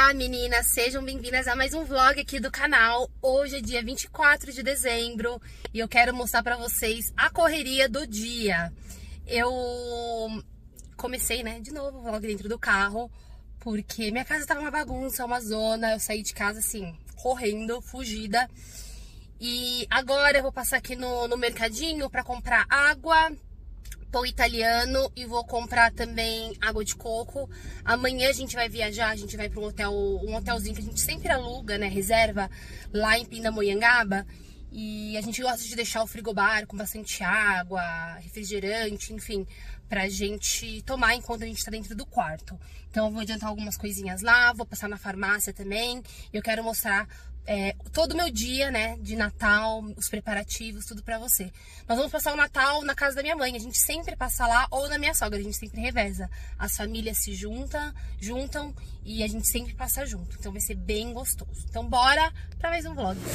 Olá meninas, sejam bem-vindas a mais um vlog aqui do canal. Hoje é dia 24 de dezembro e eu quero mostrar pra vocês a correria do dia. Eu comecei, né, de novo o vlog dentro do carro, porque minha casa tava uma bagunça, uma zona. Eu saí de casa assim, correndo, fugida. E agora eu vou passar aqui no mercadinho pra comprar água, pão italiano, e vou comprar também água de coco. Amanhã a gente vai viajar, a gente vai para um hotelzinho que a gente sempre aluga, né, reserva, lá em Pindamonhangaba. E a gente gosta de deixar o frigobar com bastante água, refrigerante, enfim, pra gente tomar enquanto a gente tá dentro do quarto. Então eu vou adiantar algumas coisinhas lá, vou passar na farmácia também. Eu quero mostrar todo o meu dia, né, de Natal, os preparativos, tudo pra você. Nós vamos passar o Natal na casa da minha mãe. A gente sempre passa lá, ou na minha sogra, a gente sempre reveza. As famílias se juntam e a gente sempre passa junto. Então vai ser bem gostoso. Então bora pra mais um vlog.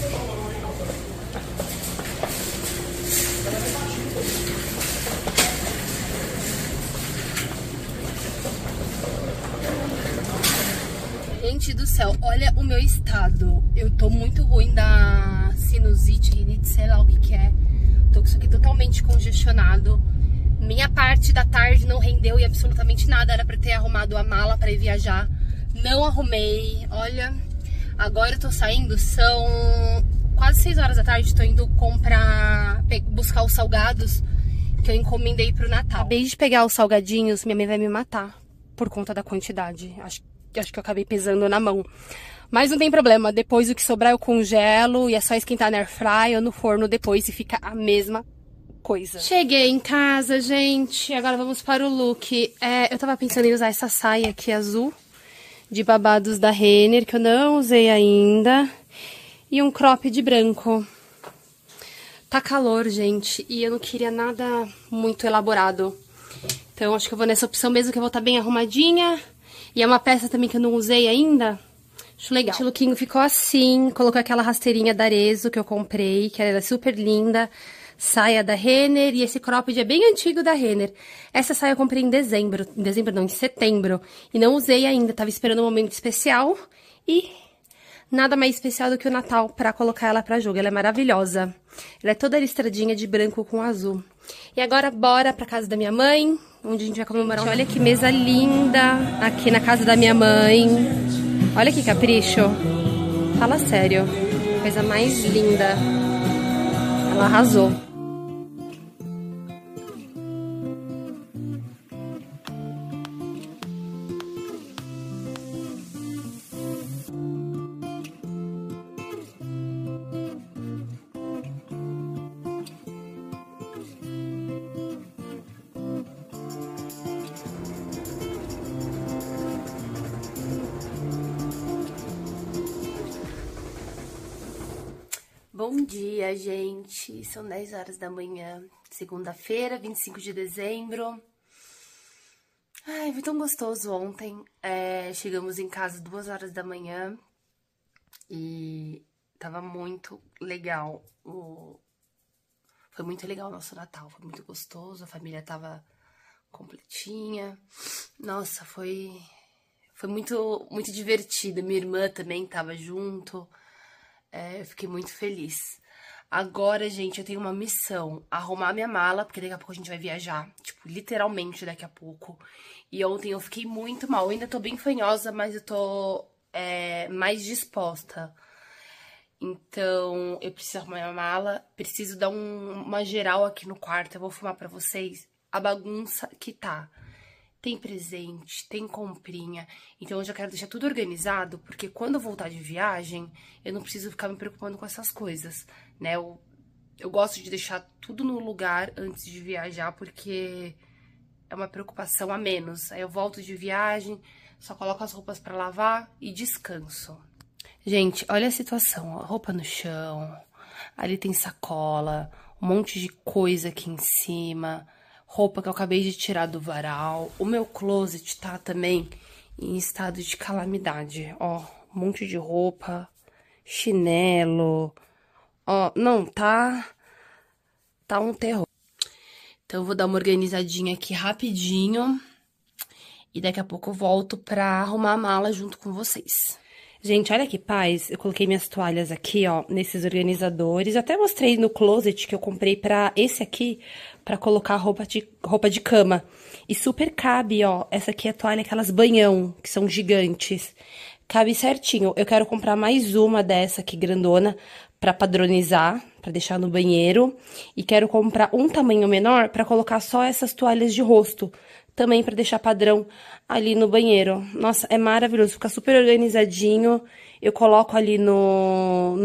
Gente do céu, olha o meu estado. Eu tô muito ruim da sinusite, rinite, sei lá o que é. Tô com isso aqui totalmente congestionado. Minha parte da tarde não rendeu e absolutamente nada. Era pra ter arrumado a mala pra ir viajar. Não arrumei. Olha, agora eu tô saindo, são quase 6 horas da tarde. Tô indo buscar os salgados que eu encomendei pro Natal. Acabei de pegar os salgadinhos, minha mãe vai me matar por conta da quantidade. Acho que eu acabei pesando na mão. Mas não tem problema, depois o que sobrar eu congelo e é só esquentar na airfryer ou no forno depois e fica a mesma coisa. Cheguei em casa, gente. Agora vamos para o look. Eu tava pensando em usar essa saia aqui azul de babados da Renner, que eu não usei ainda. E um crop de branco. Tá calor, gente, e eu não queria nada muito elaborado. Então acho que eu vou nessa opção mesmo, que eu vou estar bem arrumadinha. E é uma peça também que eu não usei ainda. Acho legal. O lookinho ficou assim. Colocou aquela rasteirinha da Arezzo que eu comprei, que era super linda. Saia da Renner. E esse cropped é bem antigo da Renner. Essa saia eu comprei em dezembro. Em dezembro não, em setembro. E não usei ainda. Tava esperando um momento especial. E nada mais especial do que o Natal pra colocar ela pra jogo. Ela é maravilhosa. Ela é toda listradinha de branco com azul. E agora bora pra casa da minha mãe, onde a gente vai comemorar. Olha que mesa linda aqui na casa da minha mãe. Olha que capricho. Fala sério. Coisa mais linda. Ela arrasou. Bom dia, gente. São 10 horas da manhã, segunda-feira, 25 de dezembro. Ai, foi tão gostoso ontem. Chegamos em casa 2 horas da manhã e tava muito legal. Foi muito legal o nosso Natal, foi muito gostoso. A família tava completinha. Nossa, foi muito, muito divertido. Minha irmã também tava junto. Eu fiquei muito feliz. Agora, gente, eu tenho uma missão. Arrumar minha mala, porque daqui a pouco a gente vai viajar. Tipo, literalmente daqui a pouco. E ontem eu fiquei muito mal. Eu ainda tô bem fanhosa, mas eu tô mais disposta. Então, eu preciso arrumar minha mala. Preciso dar uma geral aqui no quarto. Eu vou filmar pra vocês a bagunça que tá. Tem presente, tem comprinha, então eu já quero deixar tudo organizado, porque quando eu voltar de viagem, eu não preciso ficar me preocupando com essas coisas, né? Eu gosto de deixar tudo no lugar antes de viajar, porque é uma preocupação a menos. Aí eu volto de viagem, só coloco as roupas pra lavar e descanso. Gente, olha a situação, ó, roupa no chão, ali tem sacola, um monte de coisa aqui em cima. Roupa que eu acabei de tirar do varal. O meu closet tá também em estado de calamidade. Ó, um monte de roupa, chinelo. Ó, não, tá um terror. Então eu vou dar uma organizadinha aqui rapidinho. e daqui a pouco eu volto pra arrumar a mala junto com vocês. Gente, olha que paz, eu coloquei minhas toalhas aqui, ó, nesses organizadores. Eu até mostrei no closet que eu comprei pra esse aqui, pra colocar roupa de cama. E super cabe, ó, essa aqui é a toalha, aquelas banhão, que são gigantes. Cabe certinho. Eu quero comprar mais uma dessa aqui, grandona, pra padronizar, pra deixar no banheiro. E quero comprar um tamanho menor pra colocar só essas toalhas de rosto. Também pra deixar padrão ali no banheiro. Nossa, é maravilhoso, fica super organizadinho. Eu coloco ali no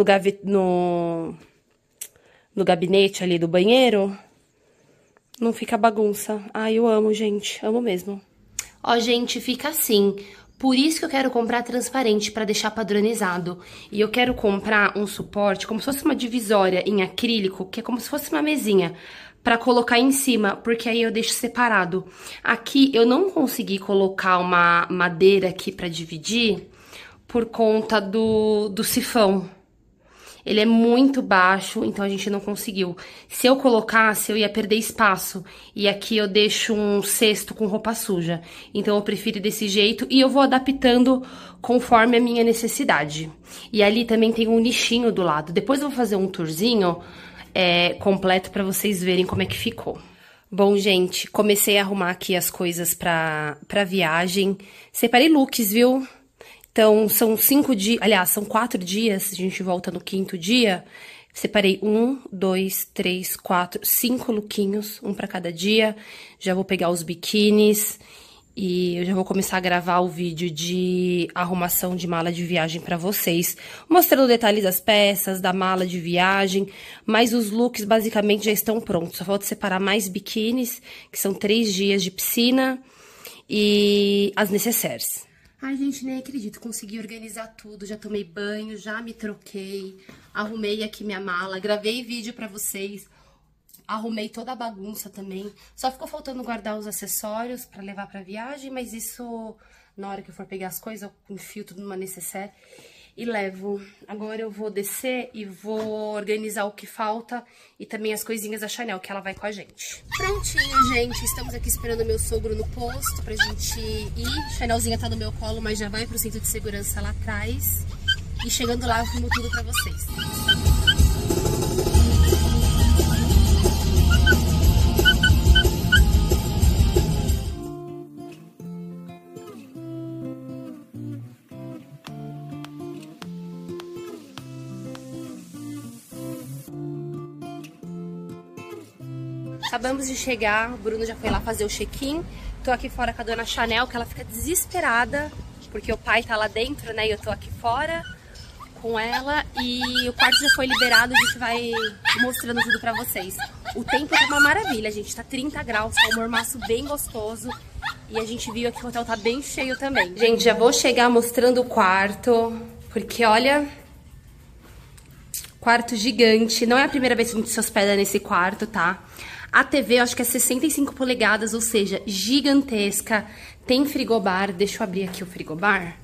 gabinete ali do banheiro. Não fica bagunça. Ai, eu amo, gente, amo mesmo. Ó, gente, fica assim. Por isso que eu quero comprar transparente, pra deixar padronizado. E eu quero comprar um suporte, como se fosse uma divisória em acrílico, que é como se fosse uma mesinha, pra colocar em cima, porque aí eu deixo separado. Aqui eu não consegui colocar uma madeira aqui pra dividir, por conta do sifão. Ele é muito baixo, então a gente não conseguiu. Se eu colocasse, eu ia perder espaço. E aqui eu deixo um cesto com roupa suja. Então eu prefiro desse jeito e eu vou adaptando conforme a minha necessidade. E ali também tem um nichinho do lado. Depois eu vou fazer um tourzinho completo pra vocês verem como é que ficou. Bom, gente, comecei a arrumar aqui as coisas pra viagem. Separei looks, viu? Então, são 5 dias, aliás, são 4 dias, a gente volta no 5º dia. Separei 1, 2, 3, 4, 5 lookinhos, um pra cada dia. Já vou pegar os biquínis e eu já vou começar a gravar o vídeo de arrumação de mala de viagem pra vocês. Mostrando detalhes das peças, da mala de viagem, mas os looks basicamente já estão prontos. Só falta separar mais biquínis, que são 3 dias de piscina, e as necessaires. Ai, gente, nem acredito, consegui organizar tudo, já tomei banho, já me troquei, arrumei aqui minha mala, gravei vídeo pra vocês, arrumei toda a bagunça também. Só ficou faltando guardar os acessórios pra levar pra viagem, mas isso, na hora que eu for pegar as coisas, eu enfio tudo numa necessaire e levo. Agora eu vou descer e vou organizar o que falta e também as coisinhas da Chanel, que ela vai com a gente. Prontinho, gente. Estamos aqui esperando meu sogro no posto pra gente ir. Chanelzinha tá no meu colo, mas já vai pro cinto de segurança lá atrás. E chegando lá eu filmo tudo pra vocês. Acabamos de chegar, o Bruno já foi lá fazer o check-in. Tô aqui fora com a dona Chanel, que ela fica desesperada, porque o pai tá lá dentro, né? E eu tô aqui fora com ela. E o quarto já foi liberado, a gente vai mostrando tudo pra vocês. O tempo tá uma maravilha, gente. Tá 30 graus, tá um mormaço bem gostoso. E a gente viu aqui que o hotel tá bem cheio também. Gente, já vou chegar mostrando o quarto, porque olha... Quarto gigante. Não é a primeira vez que a gente se hospeda nesse quarto, tá? A TV, eu acho que é 65 polegadas, ou seja, gigantesca. Tem frigobar. Deixa eu abrir aqui o frigobar.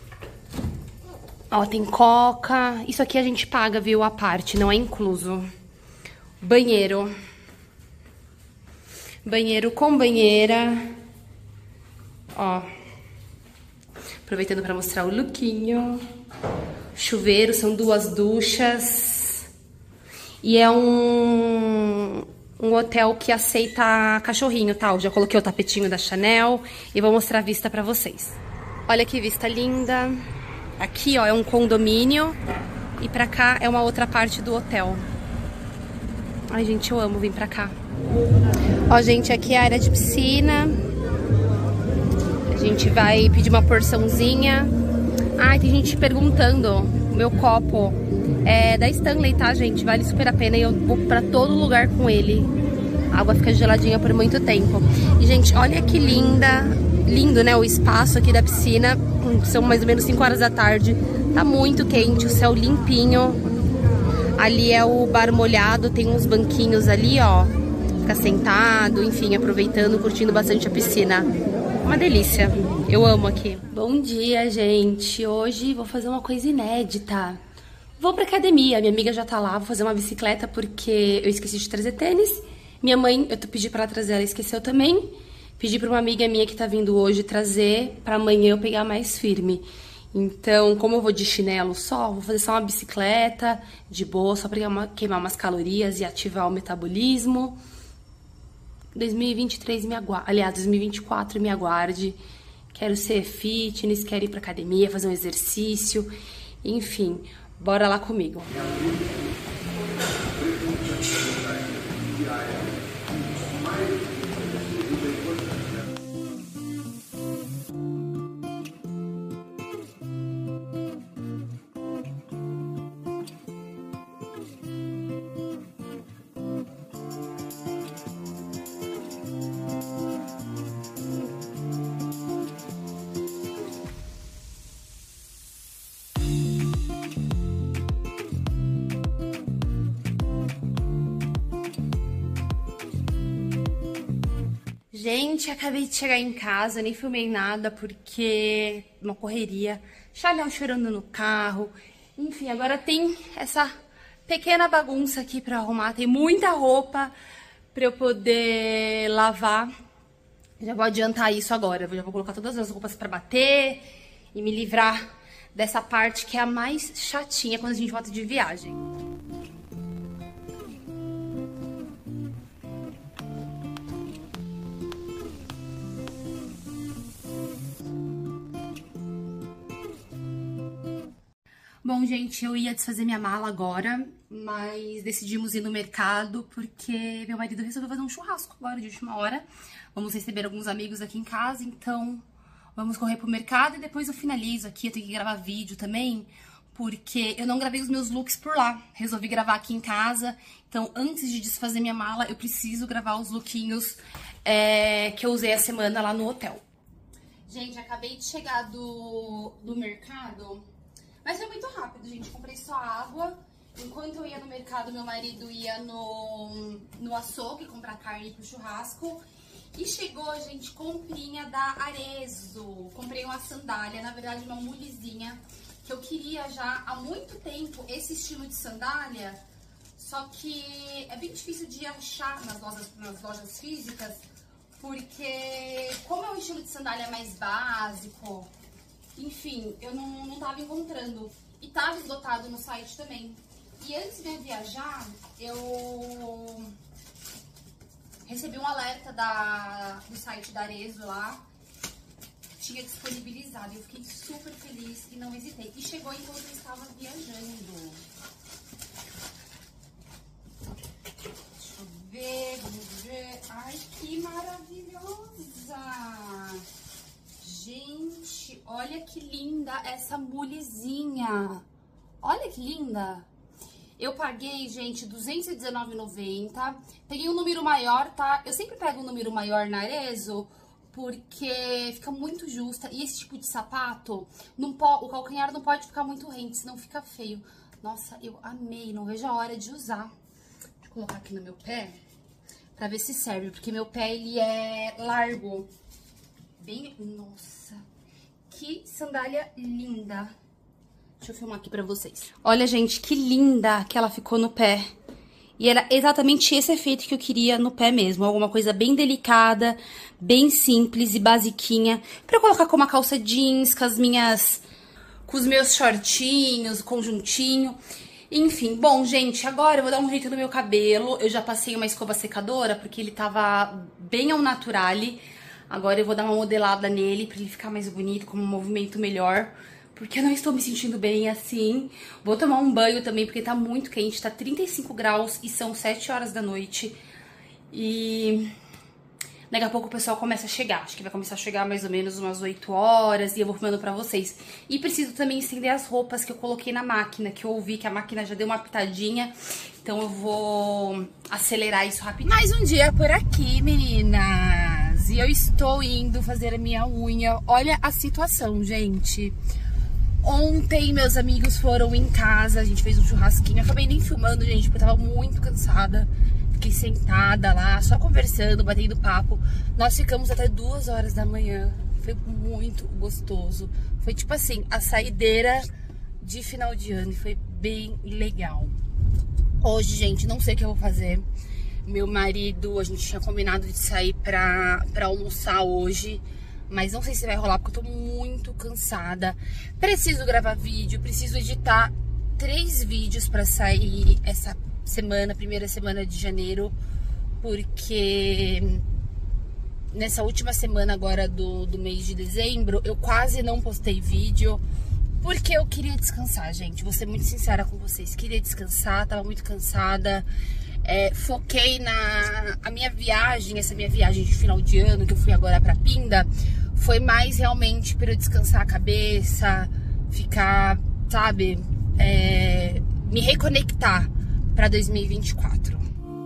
Ó, tem coca. Isso aqui a gente paga, viu, à parte, não é incluso. Banheiro. Banheiro com banheira. Ó. Aproveitando pra mostrar o lookinho. Chuveiro, são 2 duchas. E é um hotel que aceita cachorrinho, tá? Eu já coloquei o tapetinho da Chanel e vou mostrar a vista pra vocês. Olha que vista linda. Aqui, ó, é um condomínio e pra cá é uma outra parte do hotel. Ai, gente, eu amo vir pra cá. Ó, gente, aqui é a área de piscina. A gente vai pedir uma porçãozinha. Ai, tem gente perguntando. O meu copo é da Stanley, tá, gente? Vale super a pena e eu vou pra todo lugar com ele. A água fica geladinha por muito tempo. E, gente, olha que linda. Lindo, né? O espaço aqui da piscina. São mais ou menos 5 horas da tarde. Tá muito quente, o céu limpinho. Ali é o bar molhado, tem uns banquinhos ali, ó. Fica sentado, enfim, aproveitando, curtindo bastante a piscina. Uma delícia. Eu amo aqui. Bom dia, gente. Hoje vou fazer uma coisa inédita. Vou pra academia. Minha amiga já tá lá. Vou fazer uma bicicleta porque eu esqueci de trazer tênis. Minha mãe, eu pedi pra ela trazer, ela esqueceu também. Pedi pra uma amiga minha que tá vindo hoje trazer pra amanhã eu pegar mais firme. Então, como eu vou de chinelo só, vou fazer só uma bicicleta de boa, só pra queimar umas calorias e ativar o metabolismo. 2023 me aguarde, aliás, 2024 me aguarde. Quero ser fitness, quero ir pra academia, fazer um exercício, enfim, bora lá comigo. Gente, acabei de chegar em casa, nem filmei nada porque uma correria, Charlão chorando no carro, enfim, agora tem essa pequena bagunça aqui pra arrumar, tem muita roupa pra eu poder lavar. Já vou adiantar isso agora, já vou colocar todas as roupas pra bater e me livrar dessa parte que é a mais chatinha quando a gente volta de viagem. Bom, gente, eu ia desfazer minha mala agora, mas decidimos ir no mercado porque meu marido resolveu fazer um churrasco agora de última hora. Vamos receber alguns amigos aqui em casa, então vamos correr pro mercado e depois eu finalizo aqui. Eu tenho que gravar vídeo também, porque eu não gravei os meus looks por lá. Resolvi gravar aqui em casa, então antes de desfazer minha mala, eu preciso gravar os lookinhos que eu usei a semana lá no hotel. Gente, acabei de chegar do mercado. Mas foi muito rápido, gente. Comprei só água. Enquanto eu ia no mercado, meu marido ia no açougue comprar carne pro churrasco. E chegou, gente, comprinha da Arezzo. Comprei uma sandália, na verdade uma mulezinha, que eu queria já há muito tempo esse estilo de sandália. Só que é bem difícil de achar nas lojas físicas, porque como é um estilo de sandália mais básico... Enfim, eu não tava encontrando. E tava esgotado no site também. E antes de eu viajar, eu recebi um alerta do site da Arezzo lá. Tinha disponibilizado. Eu fiquei super feliz e não hesitei. E chegou enquanto eu estava viajando. Deixa eu ver, vamos ver. Ai, que maravilhosa! Gente, olha que linda essa mulezinha. Olha que linda. Eu paguei, gente, R$219,90. Peguei um número maior, tá? Eu sempre pego um número maior na Arezzo, porque fica muito justa. E esse tipo de sapato, o calcanhar não pode ficar muito rente, senão fica feio. Nossa, eu amei, não vejo a hora de usar. Deixa eu colocar aqui no meu pé, pra ver se serve, porque meu pé, ele é largo. Bem... Nossa, que sandália linda. Deixa eu filmar aqui pra vocês. Olha, gente, que linda que ela ficou no pé. E era exatamente esse efeito que eu queria no pé mesmo. Alguma coisa bem delicada, bem simples e basiquinha. Pra eu colocar com uma calça jeans, com os meus shortinhos, conjuntinho. Enfim, bom, gente, agora eu vou dar um jeito no meu cabelo. Eu já passei uma escova secadora, porque ele tava bem ao naturale. Agora eu vou dar uma modelada nele pra ele ficar mais bonito, com um movimento melhor. Porque eu não estou me sentindo bem assim. Vou tomar um banho também, porque tá muito quente. Tá 35 graus e são 7 horas da noite. E daqui a pouco o pessoal começa a chegar. Acho que vai começar a chegar mais ou menos umas 8 horas. E eu vou filmando pra vocês. E preciso também estender as roupas que eu coloquei na máquina. Que eu ouvi que a máquina já deu uma pitadinha. Então eu vou acelerar isso rapidinho. Mais um dia por aqui, meninas. E eu estou indo fazer a minha unha. Olha a situação, gente. Ontem meus amigos foram em casa, a gente fez um churrasquinho. Eu acabei nem filmando, gente, porque eu tava muito cansada. Fiquei sentada lá, só conversando, batendo papo. Nós ficamos até 2 horas da manhã. Foi muito gostoso. Foi tipo assim, a saideira de final de ano. E foi bem legal. Hoje, gente, não sei o que eu vou fazer. Meu marido, a gente tinha combinado de sair pra almoçar hoje, mas não sei se vai rolar porque eu tô muito cansada. Preciso gravar vídeo, preciso editar 3 vídeos pra sair essa semana, primeira semana de janeiro, porque nessa última semana agora do mês de dezembro eu quase não postei vídeo, porque eu queria descansar, gente. Vou ser muito sincera com vocês, queria descansar, tava muito cansada. Foquei a minha viagem, essa minha viagem de final de ano que eu fui agora pra Pinda, foi mais realmente para eu descansar a cabeça, ficar, sabe, me reconectar para 2024.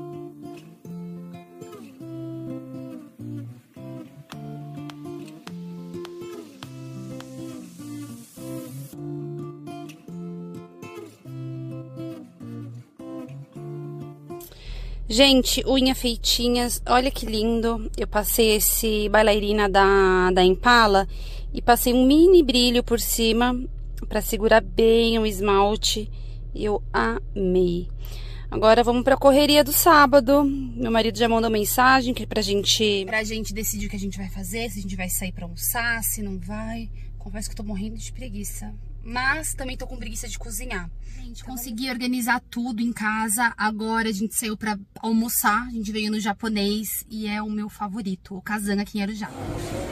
Gente, unha feitinhas, olha que lindo. Eu passei esse bailarina da Impala e passei um mini brilho por cima pra segurar bem o esmalte. E eu amei. Agora vamos pra correria do sábado. Meu marido já mandou mensagem que pra gente decidir o que a gente vai fazer, se a gente vai sair pra almoçar, se não vai. Confesso que eu tô morrendo de preguiça. Mas também tô com preguiça de cozinhar. Gente, consegui organizar tudo em casa. Agora a gente saiu pra almoçar. A gente veio no japonês e é o meu favorito, o Kazan aqui em Arujá.